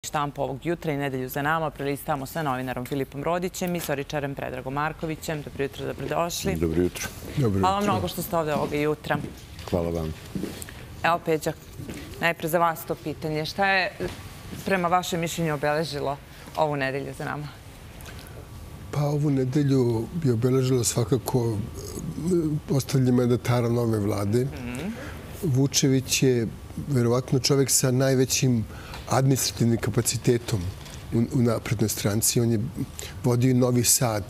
štampu ovog jutra i nedelju za nama prelistamo sa novinarom Filipom Rodićem i istoričarem Predragom Markovićem. Dobro jutro, dobrodošli. Dobro jutro. Hvala mnogo što ste ovde ovoga jutra. Hvala vam. Evo, Peđa, najpre za vas to pitanje. Šta je prema vašem mišljenju obeležilo ovu nedelju za nama? Pa ovu nedelju bi obeležilo svakako postavljanje mandatara nove vlade. Vučević je verovatno čovjek sa najvećim administrativnim kapacitetom u naprednoj stranci. On je vodio Novi Sad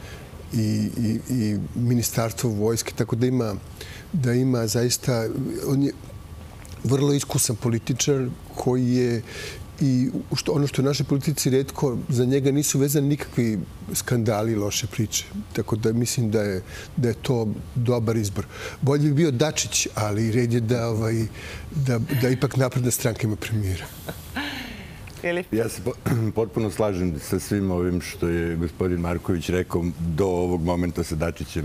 i ministarstvo vojske, tako da ima zaista... On je vrlo iskusan političar koji je i ono što je u našoj politici retko, za njega nisu vezani nikakvi skandali i loše priče. Tako da mislim da je to dobar izbor. Bolje bi bio Dačić, ali red je da ipak napredna stranka ima premijera. Ja se potpuno slažem sa svim ovim što je gospodin Marković rekao do ovog momenta sa Dačićem.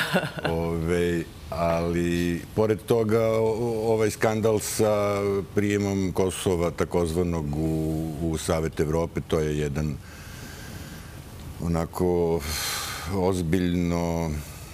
Ali, pored toga, ovaj skandal sa prijemom Kosova, takozvanog u Savet Evrope, to je jedan onako ozbiljno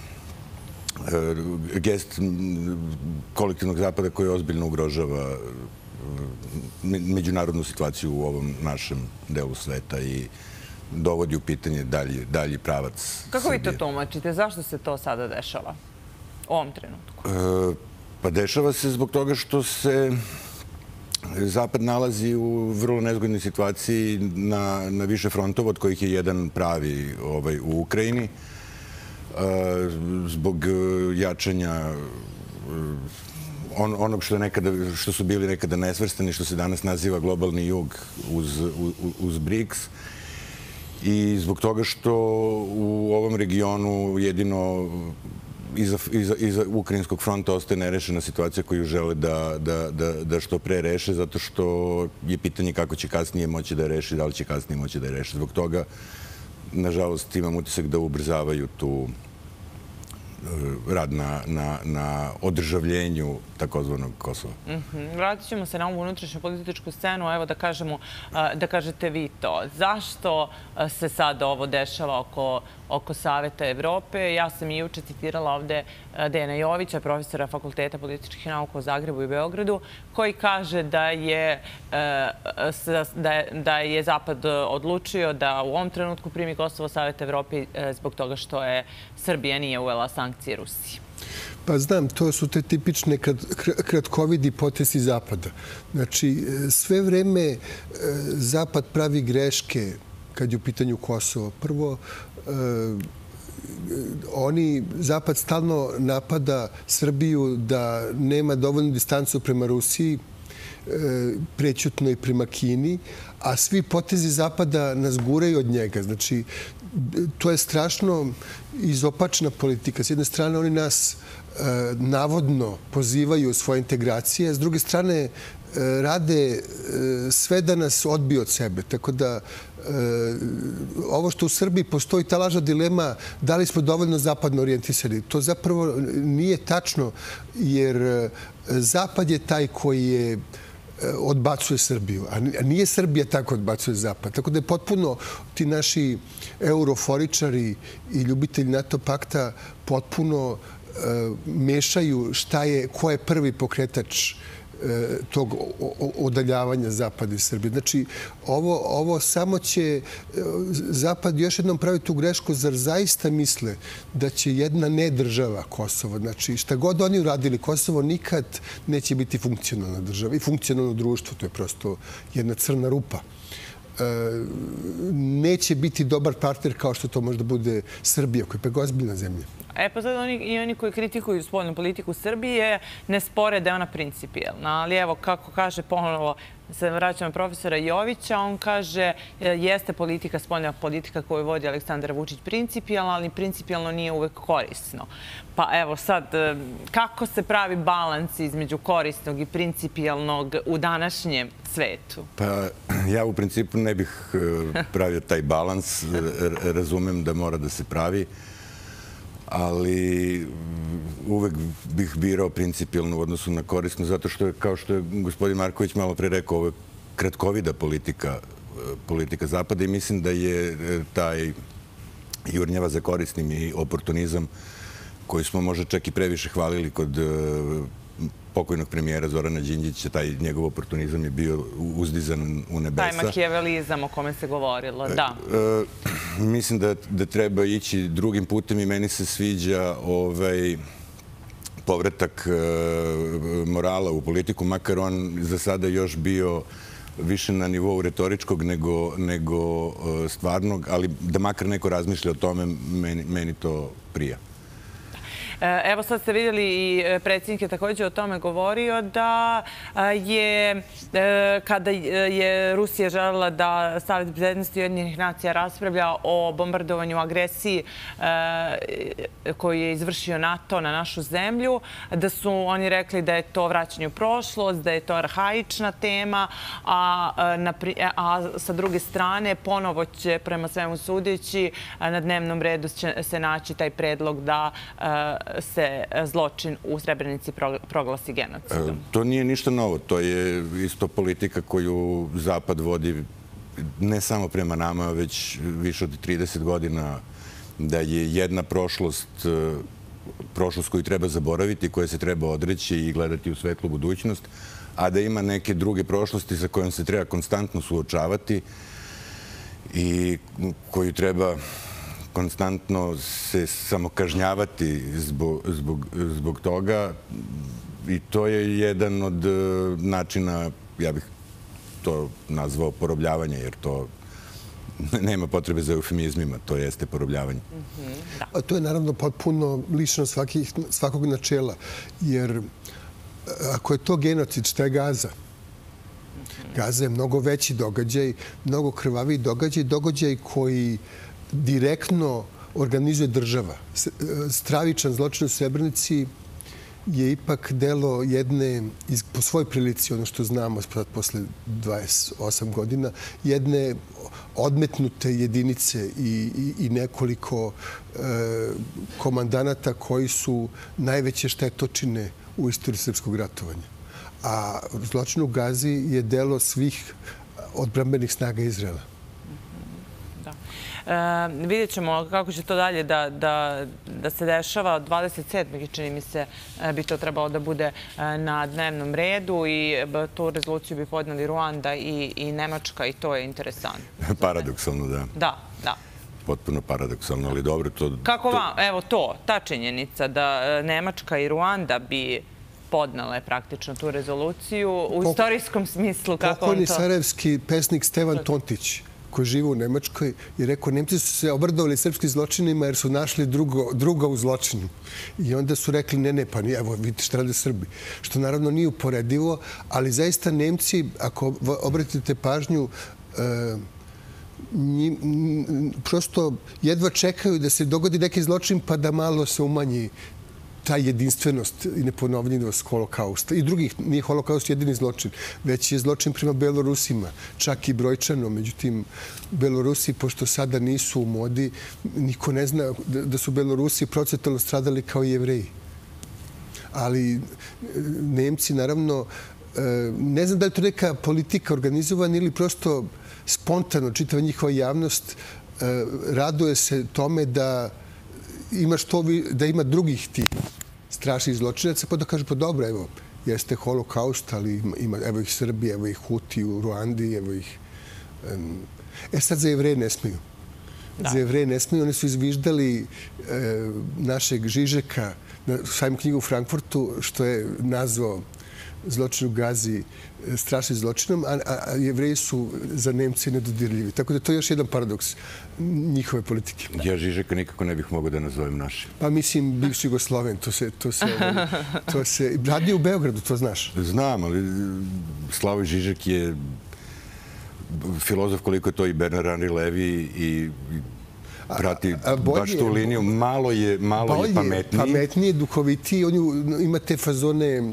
gest kolektivnog zapada koji ozbiljno ugrožava međunarodnu situaciju u ovom našem delu sveta i dovodi u pitanje dalji pravac Srbije. Kako vi to tumačite? Zašto se to sada dešava u ovom trenutku? Pa dešava se zbog toga što se Zapad nalazi u vrlo nezgodnoj situaciji na više frontova, od kojih je jedan pravi u Ukrajini. Zbog jačanja onog što su bili nekada nesvrstani, što se danas naziva globalni jug uz BRICS. I zbog toga što u ovom regionu jedino iza ukrajinskog fronta ostaje nerešena situacija koju žele da što pre reše, zato što je pitanje kako će kasnije moći da je reši, da li će kasnije moći da je reši. Zbog toga, nažalost, imam utisak da ubrzavaju tu rad na održavljenju takozvanog Kosova. Vratit ćemo se na ovu unutrašnju političku scenu. Evo da kažete vi to. Zašto se sad ovo dešava oko Saveta Evrope? Ja sam i juče citirala ovde Dejana Jovića, profesora Fakulteta političkih nauka u Zagrebu i Beogradu, koji kaže da je Zapad odlučio da u ovom trenutku primi Kosovo Saveta Evrope zbog toga što je Srbija nije uvela sankcije Rusiji. Pa znam, to su te tipične kratkovidi potezi Zapada. Znači, sve vreme Zapad pravi greške kad je u pitanju Kosovo. Prvo, Zapad stalno napada Srbiju da nema dovoljnu distancu prema Rusiji, prećutno i prema Kini, a svi potezi Zapada nas guraju od njega. Znači, to je strašno izopačna politika. S jedne strane, oni nas navodno pozivaju u svoje integracije, s druge strane, rade sve da nas odbiju od sebe. Tako da ovo što u Srbiji postoji ta lažna dilema da li smo dovoljno zapadno orijentisani, to zapravo nije tačno, jer Zapad je taj koji odbacuje Srbiju, a nije Srbija tako odbacuje Zapad. Tako da je potpuno ti naši euroforičari i ljubitelji NATO pakta potpuno mešaju ko je prvi pokretač tog odaljavanja Zapada i Srbije. Znači, ovo samo će Zapad još jednom praviti tu grešku, zar zaista misle da će jedna nedržava Kosovo, znači šta god oni uradili, Kosovo nikad neće biti funkcionalna država i funkcionalno društvo, to je prosto jedna crna rupa. Neće biti dobar partner kao što to možda bude Srbija, koja je pa ozbiljna zemlja. Pa sad oni koji kritikuju spoljnu politiku Srbije ne spore da je ona principijelna. Ali evo, kako kaže ponovo, se vraćamo profesora Jovića, on kaže jeste spoljna politika koju vodi Aleksandar Vučić principijelna, ali principijelno nije uvek korisno. Pa evo sad, kako se pravi balans između korisnog i principijelnog u današnjem svetu? Pa ja u principu ne bih pravio taj balans. Razumem da mora da se pravi, ali uvek bih birao principijelno u odnosu na korisno, zato što, kao što je gospodin Marković malo pre rekao, ovo je kratkovida politika Zapada i mislim da je taj jurnjava za korisnim i oportunizam koji smo možda čak i previše hvalili kod pokojnog premijera Zorana Đinđića, taj njegov oportunizam je bio uzdizan u nebesa. Taj makijavelizam o kome se govorilo, da. Mislim da treba ići drugim putem i meni se sviđa povratak morala u politiku, makar on za sada još bio više na nivou retoričkog nego stvarnog, ali da makar neko razmišlja o tome, meni to prija. Evo sad ste vidjeli i predsjednik je također o tome govorio da je, kada je Rusija željela da Savet bezbednosti Ujedinjenih nacija raspravlja o bombardovanju, agresiji koju je izvršio NATO na našu zemlju, da su oni rekli da je to vraćanje u prošlost, da je to arhaična tema, a sa druge strane ponovo će, prema svemu sudeći, na dnevnom redu će se naći taj predlog da se zločin u Srebrenici proglasi genocidom. To nije ništa novo. To je isto politika koju Zapad vodi ne samo prema nama, već više od 30 godina, da je jedna prošlost koju treba zaboraviti, koje se treba odreći i gledati u svetlu budućnost, a da ima neke druge prošlosti sa kojom se treba konstantno suočavati i koju treba konstantno se samokažnjavati zbog toga. I to je jedan od načina, ja bih to nazvao porobljavanje, jer to nema potrebe za eufemizmima, to jeste porobljavanje. A to je naravno potpuno lišeno svakog načela, jer ako je to genocid, šta je Gaza? Gaza je mnogo veći događaj, mnogo krvaviji događaj koji direktno organizuje država. Stravičan zločin u Srebrenici je ipak delo jedne, po svoj prilici, ono što znamo posle 28 godina, jedne odmetnute jedinice i nekoliko komandanata koji su najveće štetočine u istoriji srpskog ratovanja. A zločin u Gazi je delo svih odbrambenih snaga Izraela. Vidjet ćemo kako će to dalje da se dešava. 27. čini mi se bi to trebalo da bude na dnevnom redu i tu rezoluciju bi podneli Ruanda i Nemačka i to je interesantno. Paradoksalno, da. Da. Potpuno paradoksalno, ali dobro to... Kako vam, evo to, ta činjenica da Nemačka i Ruanda bi podnele praktično tu rezoluciju u istorijskom smislu, kako on to... Pokojni sarajevski pesnik Stevan Tontić, koji žive u Nemačkoj, je rekao Nemci su se obradovali srpskim zločinima jer su našli druga u zločinu. I onda su rekli ne, pa evo vidite šta rade Srbi. Što naravno nije uporedivo, ali zaista Nemci, ako obratite pažnju, prosto jedva čekaju da se dogodi neki zločin pa da malo se umanji ta jedinstvenost i neponovljivost holokausta. I drugih, nije holokaust jedini zločin, već je zločin prema Belorusima, čak i brojčano. Međutim, Belorusi, pošto sada nisu u modi, niko ne zna da su Belorusi procentualno stradali kao i Jevreji. Ali Nemci, naravno, ne znam da li je to neka politika organizovana ili prosto spontano čitava njihova javnost raduje se tome da ima drugih tih strašnih zločinaca, pa da kaže, pa dobro, evo, jeste holokaust, ali evo ih Srbi, evo ih Huti u Ruandi, evo ih... Sad za Jevreje ne smiju. Za Jevreje ne smiju. Oni su izviždali našeg Žižeka na sajmu knjigu u Frankfurtu, što je nazvao zločin u Gazi strašnim zločinom, a Jevreji su za Nemci nedodirljivi. Tako da to je još jedan paradoks njihove politike. Ja Žižeka nikako ne bih mogao da nazovem našim. Pa mislim, bivši Jugosloven, to se... Radi u Beogradu, to znaš? Znam, ali Slavoj Žižek je filozof koliko je to i Bernard Henri Levi i prati baš tu liniju. Malo je pametniji. Pametniji, duhovitiji. On ima te fazone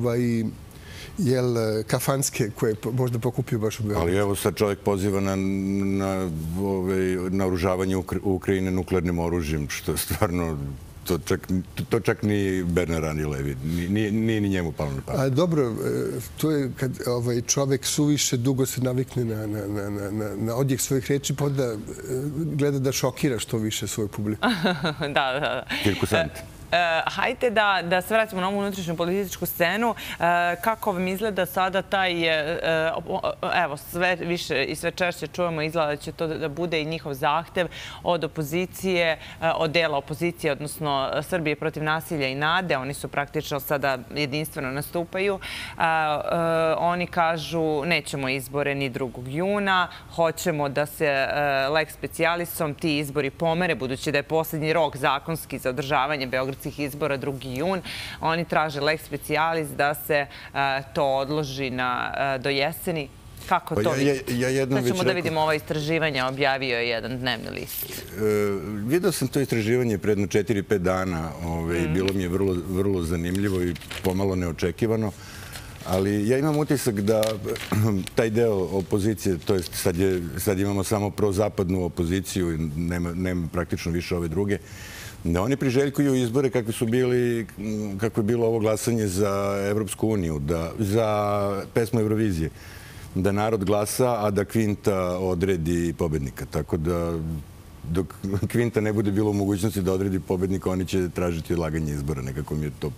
kafanske koje možda pokupio baš u Beogradu. Ali evo sad čovjek poziva na naoružavanje Ukrajine nuklearnim oružjem, što je stvarno To čak ni Bernard Henri Levi, nije ni njemu palo na pamet. A dobro, to je kad čovek suviše dugo se navikne na odjek svojih reči, pa onda gleda da šokira što više svoju publiku. Da. Cirkusant. Hajde da se vratimo na ovu unutrašnju političku scenu. Kako vam izgleda sada taj, evo, sve više i sve češće čujemo, izgleda da će to da bude i njihov zahtev od opozicije, od dela opozicije, odnosno Srbije protiv nasilja i nade. Oni su praktično sada jedinstveno nastupaju. Oni kažu nećemo izbore ni 2. juna, hoćemo da se lex specialisom ti izbori pomere, budući da je posljednji rok zakonski za održavanje beogradskih izbora 2. jun. Oni traže lex specialis da se to odloži do jeseni. Kako to vidite? Sad ćemo da vidimo ova istraživanja, objavio je jedan dnevni list. Vidio sam to istraživanje pred 4-5 dana. Bilo mi je vrlo zanimljivo i pomalo neočekivano. Ali ja imam utisak da taj deo opozicije, to jest sad imamo samo prozapadnu opoziciju i nema praktično više ove druge, da oni priželjkuju izbore kako je bilo ovo glasanje za Evropsku uniju, za pesmu Eurovizije. Da narod glasa, a da Kvinta odredi pobednika. Tako da dok Kvinta ne bude bilo u mogućnosti da odredi pobednika, oni će tražiti odlaganje izbora. Nekako mi je to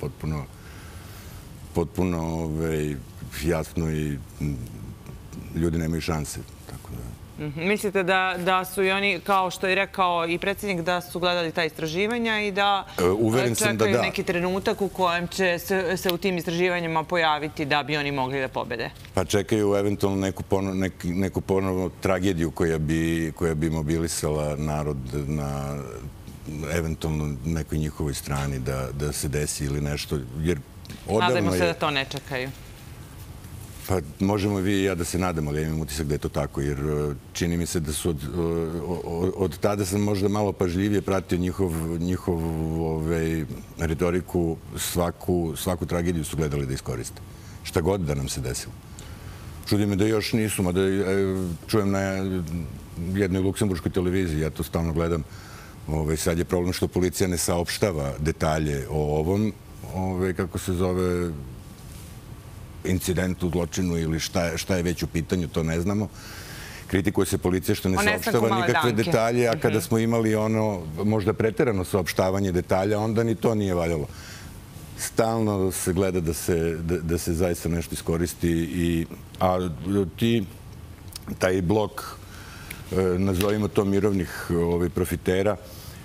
potpuno jasno i ljudi nemaju šanse. Mislite da su i oni, kao što je rekao i predsjednik, da su gledali ta istraživanja i da čekaju neki trenutak u kojem će se u tim istraživanjima pojaviti da bi oni mogli da pobede? Pa čekaju eventualno neku ponovnu tragediju koja bi mobilisala narod na eventualno nekoj njihovoj strani da se desi ili nešto. Nadajmo se da to ne čekaju. Pa možemo vi i ja da se nadamo, ali ja imam utisak da je to tako, jer čini mi se da su od tada sam možda malo pažljivije pratio njihovu retoriku, svaku tragediju su gledali da iskoriste. Šta god da nam se desilo. Čudi me da još nisu, mada čujem na jednoj luksemburškoj televiziji, ja to stalno gledam. Sad je problem što policija ne saopštava detalje o ovom, kako se zove, incidentu, zločinu ili šta je već u pitanju, to ne znamo. Kritikuje se policija što ne saopštava nikakve detalje, a kada smo imali ono možda preterano saopštavanje detalja, onda ni to nije valjalo. Stalno se gleda da se zaista nešto iskoristi, a taj blok, nazovimo to mirovnih profitera,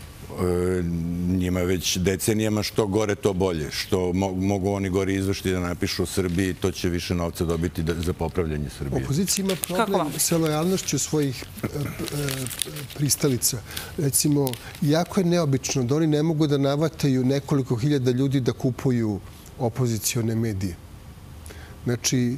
njima već decenijama što gore to bolje. Što mogu oni gore izvršiti da napišu o Srbiji, to će više novca dobiti za popravljanje Srbije. Opozicija ima problem sa lojalnošću svojih pristalica. Recimo, jako je neobično da oni ne mogu da navataju nekoliko hiljada ljudi da kupuju opozicione medije. Znači,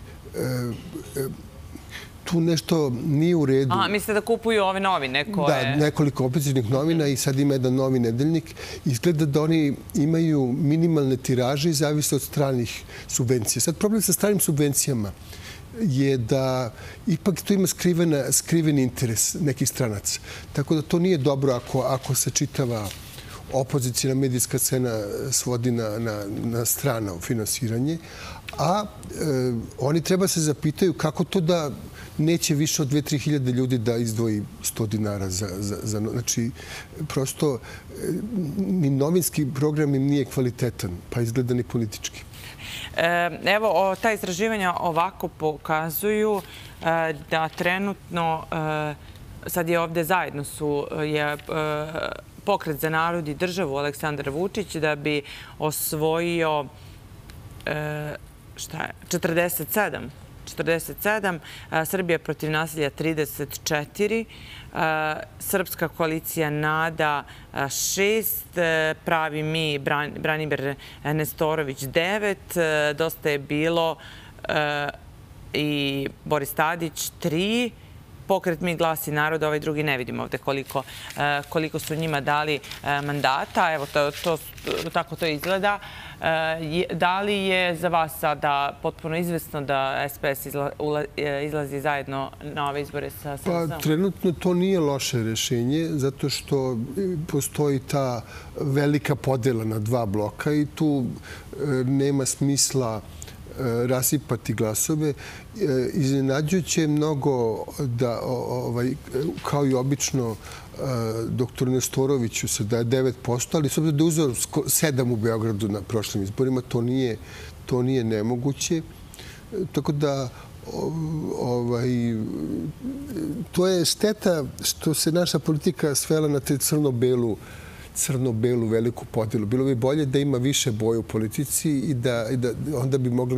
tu nešto nije u redu. Mislite da kupuju ove novine koje... Da, nekoliko opozicijnih novina i sad ima jedan novi nedeljnik. Izgleda da oni imaju minimalne tiraže i zavise od stranih subvencija. Sad problem sa stranim subvencijama je da ipak tu ima skriveni interes nekih stranaca. Tako da to nije dobro ako se čitava opozicijna medijska scena svodi na strano finansiranje. A oni treba se zapitaju kako to da neće više od 2-3 hiljade ljudi da izdvoji 100 dinara za... Znači, prosto ni novinski program im nije kvalitetan, pa izgleda ni politički. Evo, ta istraživanja ovako pokazuju da trenutno, sad je ovde zajedno je Pokret za narod i državu Aleksandar Vučić da bi osvojio 47, Srbija protiv nasilja 34, Srpska koalicija Nada 6, Pravi mi Branimir Nestorović 9, Dosta je bilo i Boris Tadić 3, pokret Mi glas i narod, ovaj drugi ne vidimo ovde koliko su njima dali mandata. Evo, tako to izgleda. Da li je za vas sada potpuno izvesno da SPS izlazi zajedno na ove izbore sa SNS-om? Pa, trenutno to nije loše rešenje, zato što postoji ta velika podela na dva bloka i tu nema smisla rasipati glasove. Iznenađujuće je mnogo da, kao i obično, doktor Nestoroviću se daje 9%, ali s obzirom da je uzeo 7 u Beogradu na prošlim izborima, to nije nemoguće. Tako da to je šteta što se naša politika svela na te crno-belu veliku podelu. Bilo bi bolje da ima više boje u politici i da onda bi mogli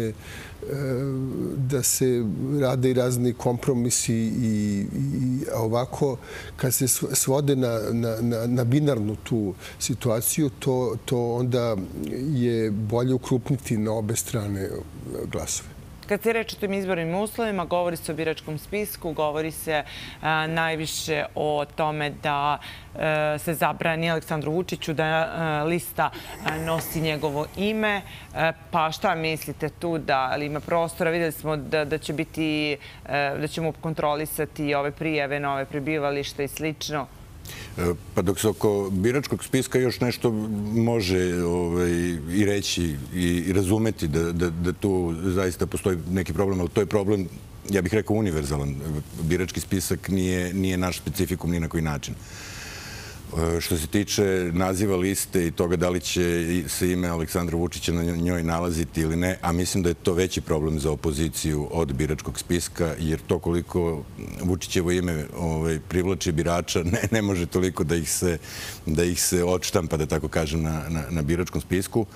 da se rade i razni kompromisi i ovako kad se svode na binarnu tu situaciju, to onda je bolje ukrupniti na obe strane glasove. Kad se reče o tim izbornim uslovima, govori se o biračkom spisku, govori se najviše o tome da se zabrani Aleksandru Vučiću da lista nosi njegovo ime. Pa šta mislite tu, da li ima prostora? Videli smo da ćemo kontrolisati ove prijave, nove prebivališta i slično. Pa dok se oko biračkog spiska još nešto može i reći i razumeti da tu zaista postoji neki problem, ali to je problem, ja bih rekao, univerzalan. Birački spisak nije naš specifikum ni na koji način. Što se tiče naziva liste i toga da li će se ime Aleksandra Vučića na njoj nalaziti ili ne, a mislim da je to veći problem za opoziciju od biračkog spiska, jer to koliko Vučićevo ime privlači birača ne može toliko da ih se odštampa, da tako kažem, na biračkom spisku.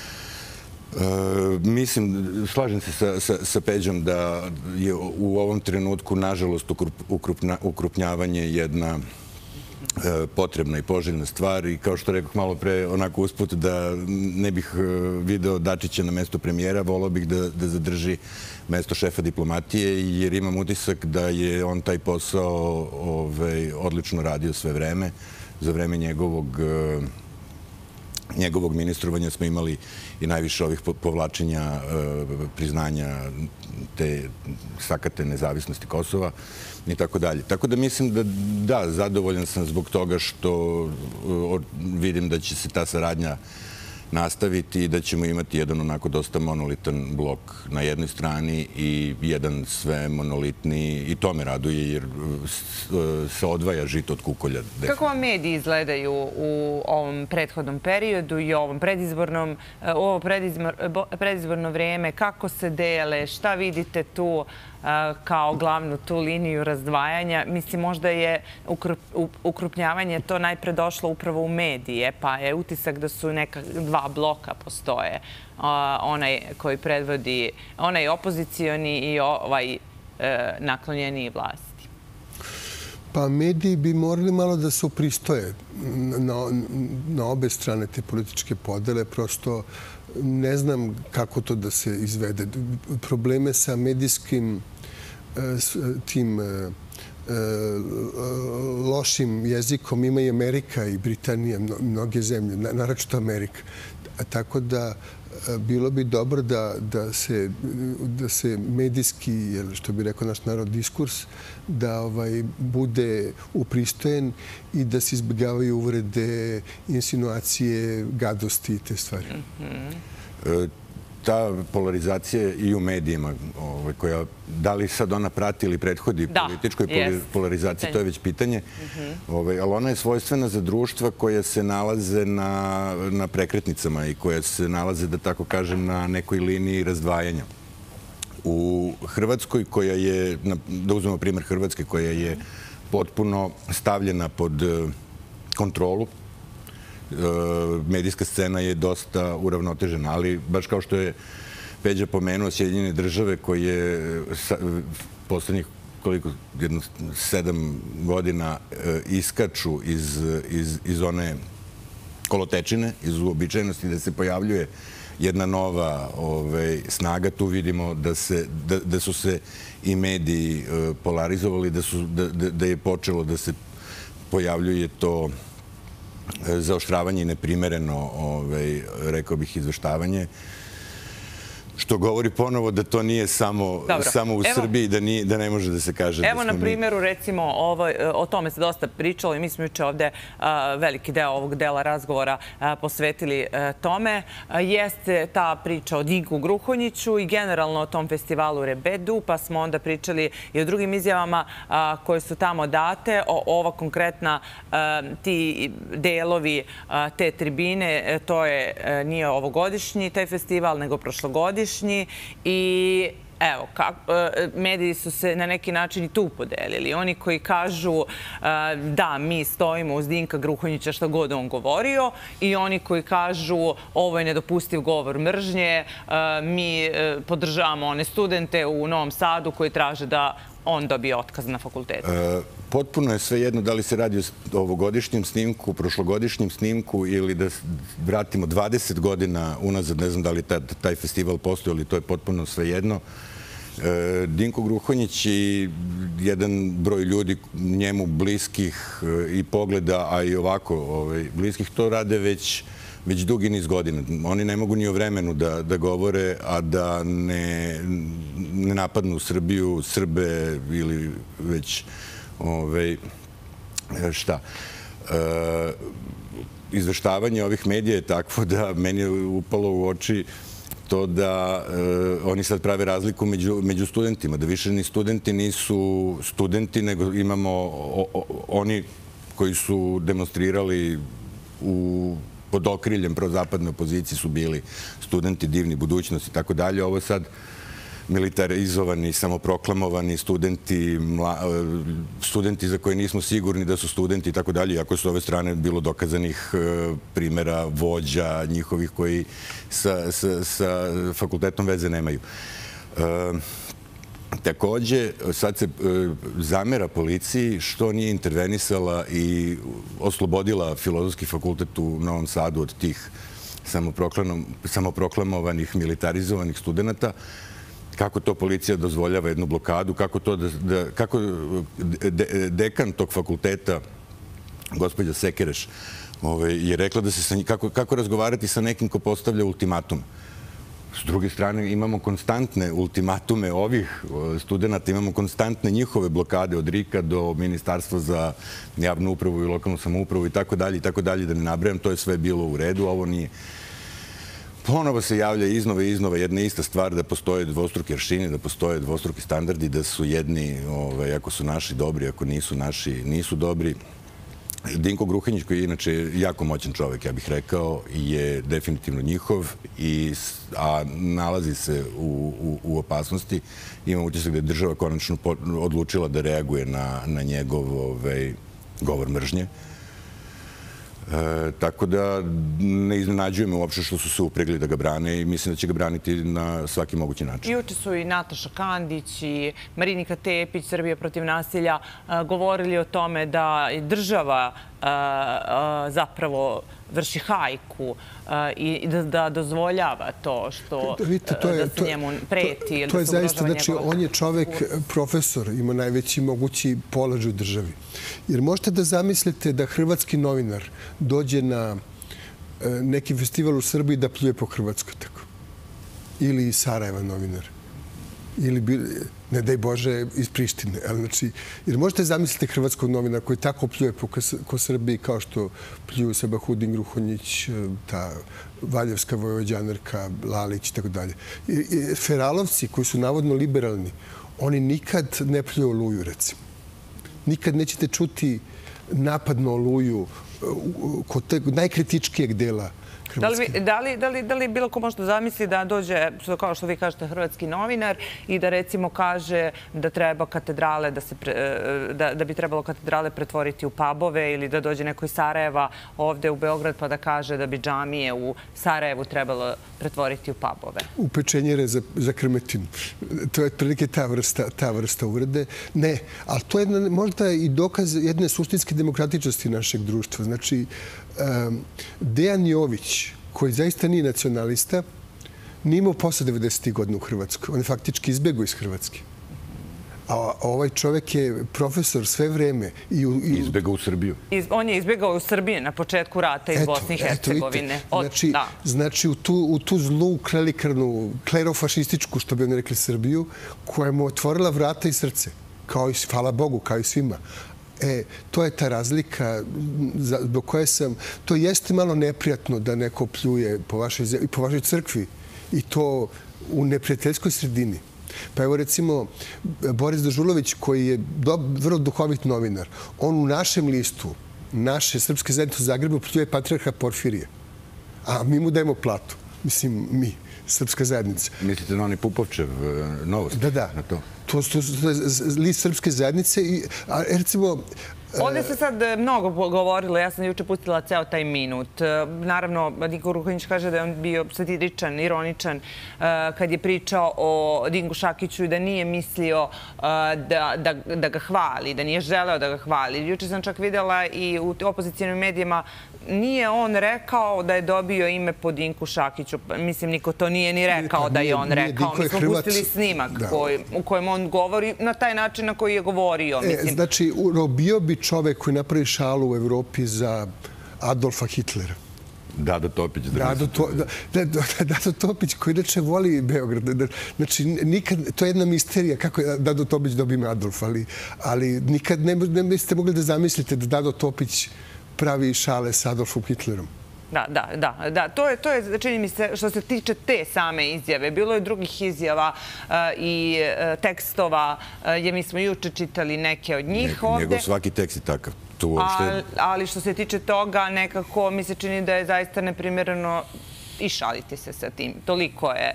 Mislim, slažem se sa Peđom da je u ovom trenutku, nažalost, ukrupnjavanje jedna potrebna i poželjna stvar i kao što rekao malo pre, onako usput, da ne bih video Dačića na mesto premijera, volao bih da zadrži mesto šefa diplomatije, jer imam utisak da je on taj posao odlično radio sve vreme. Za vreme njegovog ministrovanja smo imali i najviše ovih povlačenja priznanja te sakate nezavisnosti Kosova i tako dalje. Tako da mislim da, zadovoljan sam zbog toga što vidim da će se ta saradnja nastaviti i da ćemo imati jedan onako dosta monolitan blok na jednoj strani i jedan sve monolitniji, i to me raduje jer se odvaja žito od kukolja. Kako vam mediji izgledaju u ovom prethodnom periodu i ovom predizborno vrijeme? Kako se dele? Šta vidite tu kao glavnu tu liniju razdvajanja? Mislim, možda je ukrupnjavanje to najpre došlo upravo u medije, pa je utisak da su neka dva bloka postoje. Onaj koji predvodi, onaj opozicioni i ovaj naklonjeniji vlasti. Pa mediji bi morali malo da se upristoje na obe strane te političke podele. Prosto ne znam kako to da se izvede. Probleme sa medijskim tim lošim jezikom ima i Amerika i Britanija, mnoge zemlje, naročito Amerika. Tako da bilo bi dobro da se medijski, što bi rekao naš narod, diskurs, da bude upristojen i da se izbjegavaju uvrede, insinuacije, gadosti i te stvari. Ta polarizacija i u medijima, koja, da li sad ona prati ili prethodi političkoj polarizaciji, to je već pitanje, ali ona je svojstvena za društva koja se nalaze na prekretnicama i koja se nalaze, da tako kažem, na nekoj liniji razdvajanja. U Hrvatskoj, koja je, da uzmemo primjer Hrvatske, koja je potpuno stavljena pod kontrolu, medijska scena je dosta uravnotežena, ali baš kao što je Peđa pomenuo, Sjedinjene Države koje poslednjih 7 godina iskaču iz one kolotečine, iz uobičajenosti da se pojavljuje jedna nova snaga. Tu vidimo da su se i mediji polarizovali, da je počelo da se pojavljuje to zaoštravanje i neprimereno, rekao bih, izveštavanje. Što govori ponovo da to nije samo u Srbiji, da ne može da se kaže da smo mi... Evo na primjeru, recimo, o tome se dosta pričalo i mi smo juče ovde veliki deo ovog dela razgovora posvetili tome. Jeste ta priča o Dinku Gruhonjiću i generalno o tom festivalu Rebedu, pa smo onda pričali i o drugim izjavama koje su tamo date. Ova konkretna, ti delovi te tribine, to nije ovogodišnji taj festival, nego prošlogodišnji. I evo, mediji su se na neki način i tu podelili. Oni koji kažu da, mi stojimo uz Dinka Gruhonjića što god on govorio, i oni koji kažu ovo je nedopustiv govor mržnje, mi podržavamo one studente u Novom Sadu koji traže da on dobije otkaz na fakultetu. Potpuno je sve jedno da li se radi o ovogodišnjem snimku, prošlogodišnjem snimku ili da vratimo 20 godina unazad, ne znam da li taj festival postoji, ali to je potpuno sve jedno. Dinko Gruhonjić i jedan broj ljudi njemu bliskih i pogleda, a i ovako bliskih, to rade već dugi niz godina. Oni ne mogu ni o vremenu da govore, a da ne napadnu Srbiju, Srbe ili već šta. Izveštavanje ovih medija je takvo da meni je upalo u oči to da oni sad prave razliku među studentima, da više ni studenti nisu studenti, nego imamo oni koji su demonstrirali pod okriljem prozapadne opozicije su bili studenti divni budućnosti i tako dalje. Ovo je sad militarizovani, samoproklamovani studenti za koje nismo sigurni da su studenti i tako dalje, iako su s ove strane bilo dokazanih primjera vođa njihovih koji sa fakultetom veze nemaju. Takođe, sad se zamera policiji što nije intervenisala i oslobodila Filozofski fakultet u Novom Sadu od tih samoproklamovanih militarizovanih studenta. Kako to policija dozvoljava jednu blokadu, kako dekan tog fakulteta, gospođa Sekereš, je rekla da se kako razgovarati sa nekim ko postavlja ultimatum. S druge strane, imamo konstantne ultimatume ovih studenta, imamo konstantne njihove blokade od RIK-a do Ministarstva za javnu upravu i lokalnu samoupravu i tako dalje, da ne nabrajam. To je sve bilo u redu, ovo nije. Ponovo se javlja iznova i iznova jedna ista stvar, da postoje dvostruki aršini, da postoje dvostruki standardi, da su jedni, ako su naši, dobri, ako nisu naši, nisu dobri. Dinko Gruhonjić, koji je inače jako moćan čovek, ja bih rekao, je definitivno njihov, a nalazi se u opasnosti. Imam utisak da je država konačno odlučila da reaguje na njegov govor mržnje. Tako da ne iznenađujemo uopšte što su se upregli da ga brane i mislim da će ga braniti na svaki mogući način. Juče su i Nataša Kandić i Marinika Tepić, Srbija protiv nasilja, govorili o tome da država zapravo vrši hajku i da dozvoljava to što da se njemu preti ili da se ugrožava njegova... To je zaista, znači, on je čovek profesor, ima najveći mogući položaj u državi. Jer možete da zamislite da hrvatski novinar dođe na neki festival u Srbiji da pljuje po Hrvatskoj tako. Ili iz Sarajeva novinar. Ili, ne daj Bože, iz Prištine. Znači, jer možete zamisliti hrvatskog novina koji tako pljuje po Srbiji kao što pljuju Sabahudin Gruhonjić, ta Valjevska vojvođanarka, Lalić i tako dalje. Feralovci koji su navodno liberalni, oni nikad ne pljuju Oluju, recimo. Nikad nećete čuti napad na Oluju kod najkritičkijeg dela Hrvatske. Da li bilo ko možda zamisli da dođe, kao što vi kažete, hrvatski novinar i da recimo kaže da treba katedrale, da bi trebalo katedrale pretvoriti u pubove ili da dođe neko iz Sarajeva ovde u Beograd pa da kaže da bi džamije u Sarajevu trebalo pretvoriti u pubove? U pečenjere za krmetinu. To je otprilike ta vrsta uvrede. Ne, ali to je možda i dokaz jedne suštinske demokratičnosti našeg društva. Znači, Dejan Jović, koji zaista nije nacionalista, nije imao posao 90. godina u Hrvatskoj. On je faktički izbegao iz Hrvatske. A ovaj čovek je profesor sve vreme. Izbegao u Srbiju. On je izbegao u Srbiju na početku rata iz Bosne i Hercegovine. Znači, u tu zlu klerofašističku, što bi oni rekli, Srbiju, koja mu otvorila vrata i srce. Hvala Bogu, kao i svima. To je ta razlika zbog koje sam... To jeste malo neprijatno da neko pljuje po vašoj crkvi i to u neprijateljskoj sredini. Pa evo recimo Boris Dežulović koji je vrlo duhovit novinar. On u našem listu, naše srpske zajednice u Zagrebu pljuje patrijarha Porfirija. A mi mu dajemo platu. Mislim, mi, srpska zajednica. Mislite na onaj Pupovčev Novost? Da. To je list srpske zajednice. Recimo... Ovdje se sad mnogo govorilo, ja sam juče pustila ceo taj minut. Naravno, Dinko Rukonjić kaže da je on bio satiričan, ironičan kad je pričao o Dinku Šakiću i da nije mislio da ga hvali, da nije želeo da ga hvali. Juče sam čak videla i u opozicijalnim medijima, nije on rekao da je dobio ime po Dinku Šakiću. Mislim, niko to nije ni rekao da je on rekao. Mi smo pustili snimak u kojem on govori na taj način na koji je govorio. Znači, bio bi čovek koji napravi šalu u Evropi za Adolfa Hitlera. Dado Topić. Dado Topić koji inače voli Beograd. Znači, to je jedna misterija kako je Dado Topić dobio ime Adolf, ali nikad ne biste mogli da zamislite da Dado Topić pravi šale s Adolfom Hitlerom. Da. To je, čini mi se, što se tiče te same izjave. Bilo je drugih izjava i tekstova, jer mi smo juče čitali neke od njih ovde. Njegov svaki tekst je takav. Ali što se tiče toga, nekako mi se čini da je zaista neprimjereno i šaliti se sa tim. Toliko je...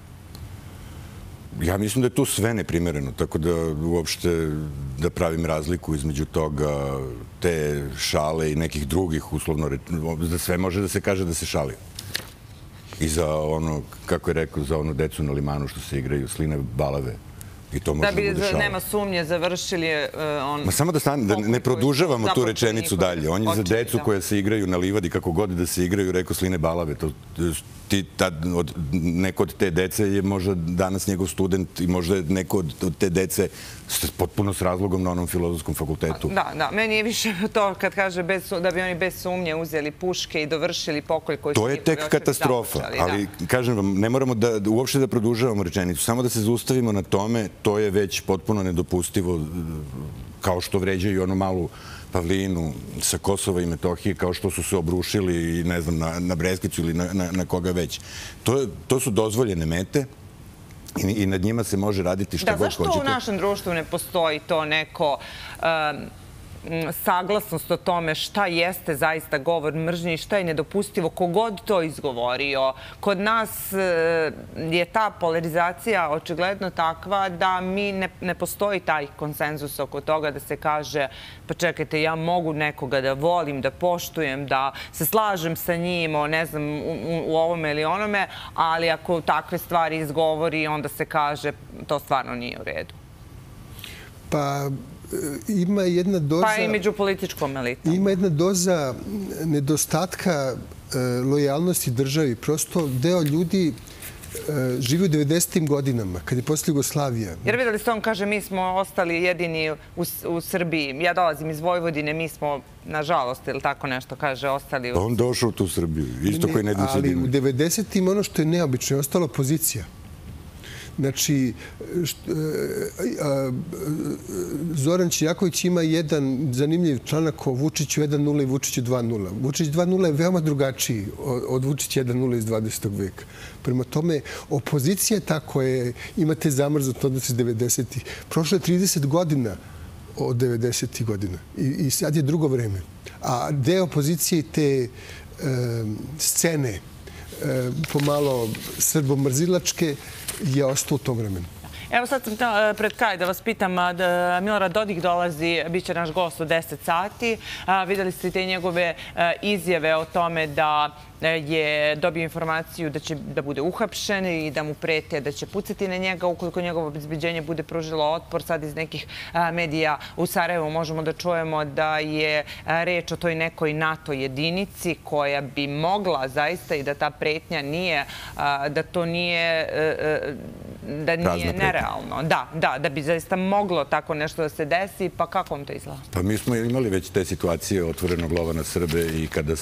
Ja mislim da je tu sve neprimereno, tako da uopšte da pravim razliku između toga, te šale i nekih drugih, uslovno rečeno, za sve može da se kaže da se šali. I za ono, kako je rekao, za onu decu na limanu što se igraju, sline balave. Da bi, nema sumnje, završili on... Samo da ne produžavamo tu rečenicu dalje. On je za decu koje se igraju na livadi, kako god da se igraju, rekao sline balave. Neko od te dece je možda danas njegov student i možda je neko od te dece potpuno s razlogom na onom filozofskom fakultetu. Da. Meni je više to kad kaže da bi oni bez sumnje uzeli puške i dovršili pokolj koji su... To je tek katastrofa, ali kažem vam, ne moramo uopšte da produžavamo rečenicu, samo da se zaustavimo na tome, to je već potpuno nedopustivo, kao što vređaju onu malu Pavlinu sa Kosova i Metohije, kao što su se obrušili, ne znam, na Breskvicu ili na koga već. To su dozvoljene mete i nad njima se može raditi šta god hoćete. Zašto u našem društvu ne postoji to neko saglasnost o tome šta jeste zaista govor mržnje i šta je nedopustivo, kogod to izgovorio? Kod nas je ta polarizacija očigledno takva da mi ne postoji taj konsenzus oko toga da se kaže pa čekajte, ja mogu nekoga da volim, da poštujem, da se slažem sa njim, ne znam, u ovome ili onome, ali ako takve stvari izgovori, onda se kaže to stvarno nije u redu. Pa... Ima jedna doza... Pa i među političkom elitom. Ima jedna doza nedostatka lojalnosti državi. Prosto deo ljudi živi u 90. godinama, kad je posle Jugoslavija. Jer videli ste, on kaže, mi smo ostali jedini u Srbiji. Ja dolazim iz Vojvodine, mi smo, nažalost, ili tako nešto kaže, ostali u... On došao u tu Srbiju, isto koji ne dnesi Ali u 90. ono što je neobično je ostala opozicija. Znači, Zoran Ćirjaković ima jedan zanimljiv članak o Vučiću 1.0 i Vučiću 2.0. Vučić 2.0 je veoma drugačiji od Vučić 1.0 iz 20. veka. Prema tome, opozicija je ta koja imate zamrznut odnos iz 90. Prošlo je 30 godina od 90. godina i sad je drugo vreme. A deo opozicije i te scene pomalo srbomrzilačke je ostao u tom vremenu. Evo sad sam pred kraj da vas pitam, Milorad Dodik dolazi, bit će naš gost u 10 sati. Videli ste te njegove izjave o tome da je dobio informaciju da će da bude uhapšen i da mu prete da će pucati na njega ukoliko njegovo obezbeđenje bude pružilo otpor. Sad iz nekih medija u Sarajevu možemo da čujemo da je reč o toj nekoj NATO jedinici koja bi mogla zaista i da ta pretnja nije, da to nije nerealno. Da bi zaista moglo tako nešto da se desi. Pa kako vam to izgleda? Pa mi smo imali već te situacije otvorenog lova na Srbe i kada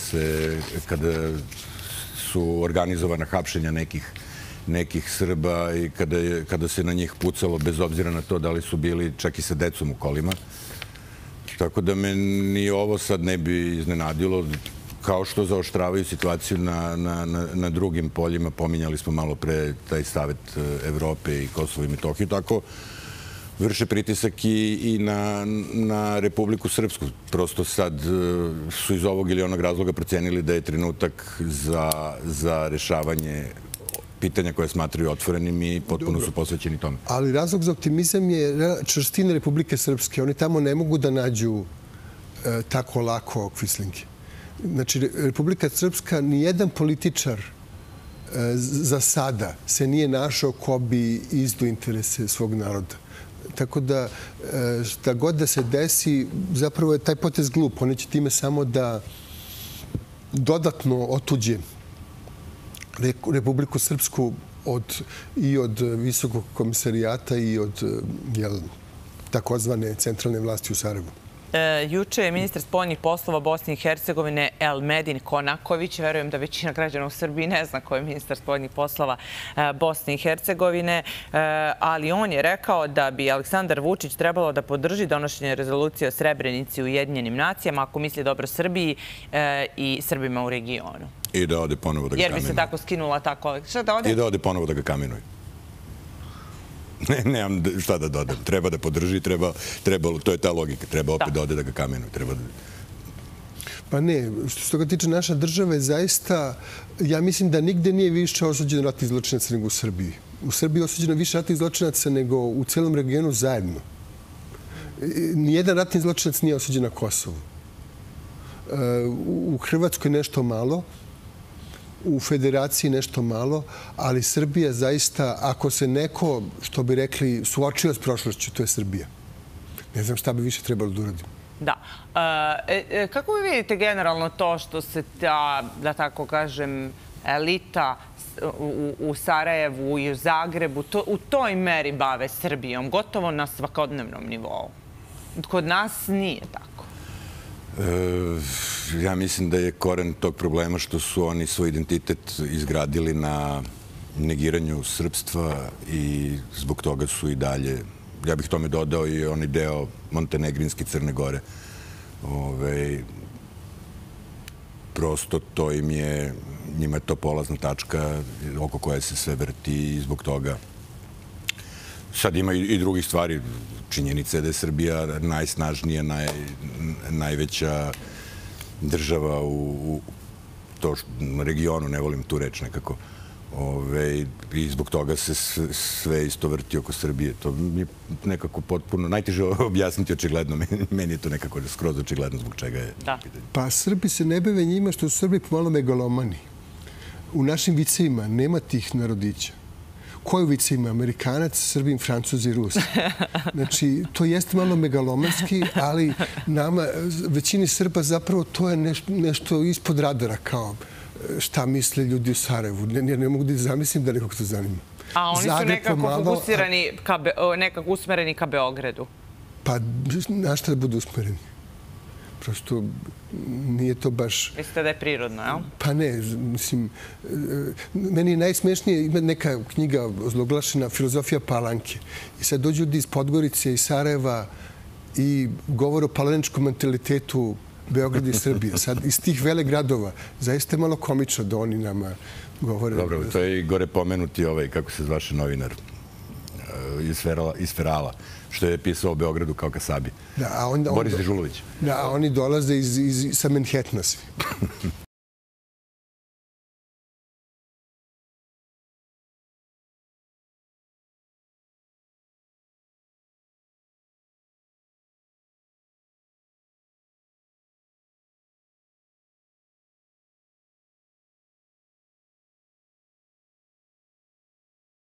su organizovana hapšenja nekih Srba i kada se na njih pucalo bez obzira na to da li su bili čak i sa decom u kolima. Tako da me ni ovo sad ne bi iznenadilo. Kao što zaoštravaju situaciju na drugim poljima, pominjali smo malo pre taj Savet Evrope i Kosovo i Metohiju, tako vrše pritisak i na Republiku Srpsku. Prosto sad su iz ovog ili onog razloga procenili da je trenutak za rešavanje pitanja koje smatraju otvorenim i potpuno su posvećeni tome. Ali razlog za optimizam je čvrstina Republike Srpske. Oni tamo ne mogu da nađu tako lako kvislinke. Znači, Republika Srpska, nijedan političar za sada se nije našao ko bi izdao interese svog naroda. Tako da, šta god da se desi, zapravo je taj potez glup. Oni će time samo da dodatno otuđe Republiku Srpsku i od Visokog komisarijata i od takozvane centralne vlasti u Sarajevu. Juče je ministar spoljnih poslova Bosne i Hercegovine Elmedin Konaković. Verujem da većina građana u Srbiji ne zna ko je ministar spoljnih poslova Bosne i Hercegovine, ali on je rekao da bi Aleksandar Vučić trebalo da podrži donošenje rezolucije o Srebrenici u Ujedinjenim nacijama ako misli dobro Srbiji i Srbima u regionu. I da ode ponovo da ga kamenuju. Jer bi se tako skinula ta kolekcija. Šta da ode? I da ode ponovo da ga kamenuju. Nemam šta da dodam. Treba da podrži, to je ta logika. Treba opet da ode da ga kamenuju. Pa ne, što se toga tiče naša država je zaista, ja mislim da nigde nije više osuđeno ratnih zločinaca nego u Srbiji. U Srbiji je osuđeno više ratnih zločinaca nego u celom regionu zajedno. Nijedan ratni zločinac nije osuđen na Kosovu. U Hrvatskoj nešto malo, u Federaciji nešto malo, ali Srbija zaista, ako se neko, što bi rekli, suočio s prošlošću, to je Srbija. Ne znam šta bi više trebalo da uradim. Da. Kako vi vidite generalno to što se ta, da tako kažem, elita u Sarajevu i u Zagrebu u toj meri bave Srbijom, gotovo na svakodnevnom nivou? Kod nas nije tako. Ja mislim da je koren tog problema što su oni svoj identitet izgradili na negiranju srpstva i zbog toga su i dalje, ja bih tome dodao i onaj deo montenegrinske Crne Gore. Prosto to njima je to polazna tačka oko koje se sve vrti i zbog toga. Sad ima i drugih stvari. Činjenica je da je Srbija najsnažnija, najveća država u regionu, ne volim tu reč nekako. I zbog toga se sve isto vrti oko Srbije. To mi je nekako potpuno najteže objasniti očigledno. Meni je to nekako skroz očigledno zbog čega je pitanje. Pa Srbi se ne bave njima što su Srbi pomalo megalomani. U našim vicevima nema tih narodića. Koju vice ima? Amerikanac, Srbin, Francuz i Rus. Znači, to jeste malo megalomanski, ali nama, većini Srba, zapravo to je nešto ispod radara, kao šta misle ljudi u Sarajevu. Ne mogu da zamislim da nekog to zanima. A oni su nekako usmereni ka Beogradu? Pa, na šta da budu usmereni? Prosto nije to baš... Mislite da je prirodno, jel? Pa ne, mislim, meni je najsmešnije, ima neka knjiga ozloglašena Filozofija Palanke. I sad dođu ljudi iz Podgorice i Sarajeva i govore o palaničkom mentalitetu Beograda i Srbije. Sad, iz tih vele gradova, zaista je malo komično da oni nama govore. Dobro, to je i gore pomenuti kako se zvaše novinar iz Ferala, što je pisao o Beogradu kao Kasabi. Boris Dežulović. Da, a oni dolaze sa Manhattana svi.